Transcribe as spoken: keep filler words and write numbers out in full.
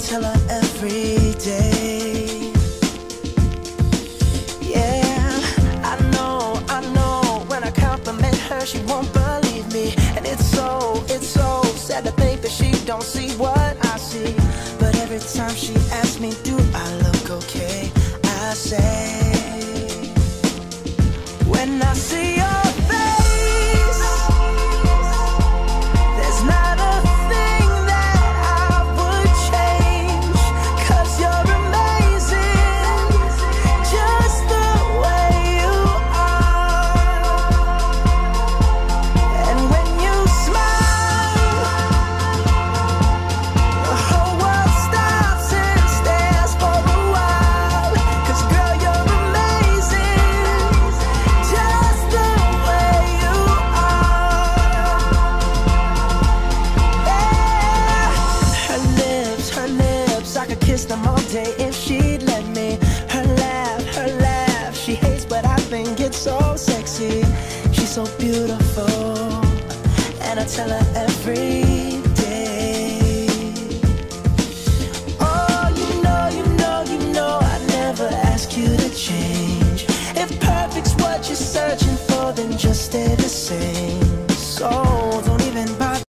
tell her every day. Yeah, I know, I know, when I compliment her, she won't believe me. And it's so, it's so sad to think that she don't see what I see. But every time she asks me, do I look okay, I say, when I see your face, there's not a thing that I would change, 'cause you're amazing, just the way you are. And when you smile, the whole world stops and stares for a while, 'cause girl, you're amazing, just the way you are. Yeah. Her lips, her lips, I could kiss them all day if she'd let me. Her laugh, her laugh, she hates but I think it's so sexy. She's so beautiful, and I tell her